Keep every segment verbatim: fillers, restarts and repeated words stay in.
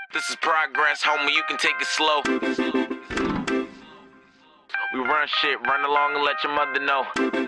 This is progress, homie, you can take it slow. We run shit, run along and let your mother know.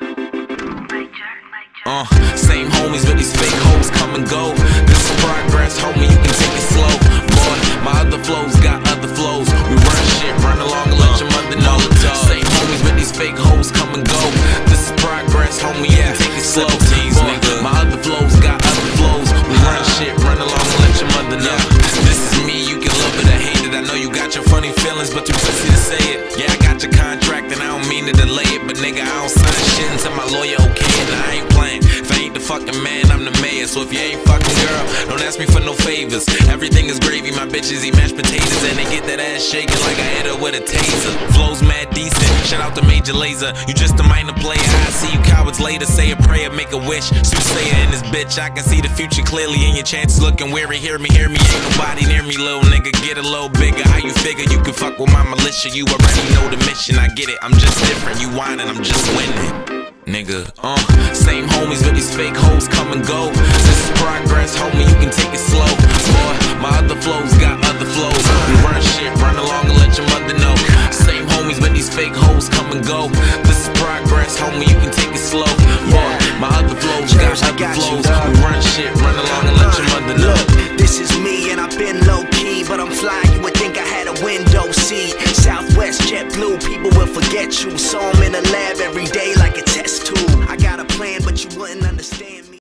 Uh, same homies, but these fake hoes come and go. This is progress, homie, you can take it slow. Boy, my other flows got other flows. We run shit, run along and let your mother know. Same homies, but these fake hoes come and go. This is progress, homie, you can take it slow. Boy, my other flows got other flows. We run shit, run along and let your mother know. This is me, you can love it or hate it. I know you got your funny feelings, but too pussy to say it. Yeah, I got your contract and I don't mean to delay it, but nigga, I don't sign shit until my lawyer okay it. And I ain't playing. If I ain't the fucking man, I'm the mayor. So if you ain't fucking girl, don't ask me for no favors. Everything is gravy, my bitches eat mashed potatoes, and they get that ass shaking like I hit her with a taser. Flows mad decent, shout out to Major Lazer. You just a minor player, I see you cowards later. Say a prayer, make a wish, soothsayer in this bitch. I can see the future clearly and your chances looking weary. Hear me, hear me, ain't nobody near me, little nigga. Get a little bigger, how you figure you can fuck with my militia? You already know the mission, I get it, I'm just different. You whining, I'm just winning. Nigga, uh, same homies, but these fake hoes come and go. This is progress, homie, you can take it slow. Boy, my other flows got other flows. We run shit, run along and let your mother know. Same homies, but these fake hoes come and go. This is progress, homie, you can take it slow. Boy, my other flows got other flows. We run shit, run along and let your mother know. Look, this is me and I've been low key, but I'm fly, you would think I had a window seat. Southwest jet blue, people will forget you. So I'm in the lab every day like a test tube. I got a plan, but you wouldn't understand me.